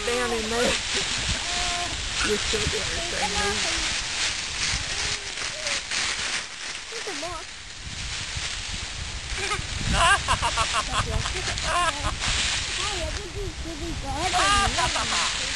down in there. You're still doing the same move. Hey, I think he's really good.